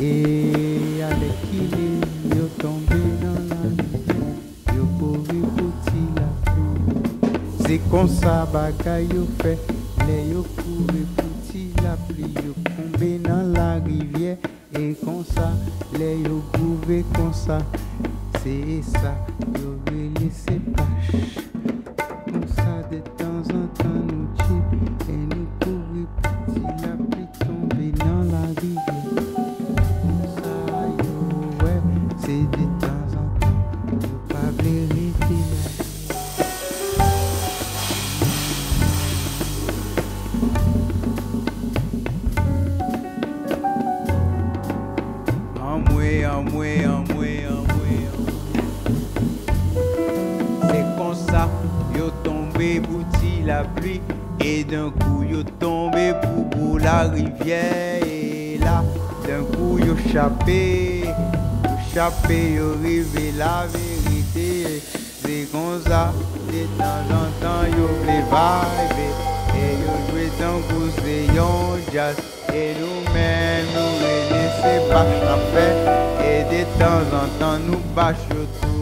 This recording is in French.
Et avec qui yo tombé dans la rivière, yo couru pour la pluie. C'est comme ça bagaille yo fait, les yo couru pour la pluie, yo tombé dans la rivière. Et comme ça, les yo couru comme ça, c'est ça, yo vais laisser pâche. Comme ça de temps en temps nous tue, et nous couru pour la pluie tomber dans la rivière. C'est de temps en temps, yo pas vérité. C'est comme ça, yo tombé bouti la pluie, et d'un coup yo tombé pour la rivière, et là, d'un coup yo chapé, yo rivé la vérité. C'est comme ça, de temps en temps yo vle vibe, et yo joué dans cause de yon jazz, et nous-mêmes nous laisser bâche la fête, et de temps en temps nous bâche yo tout.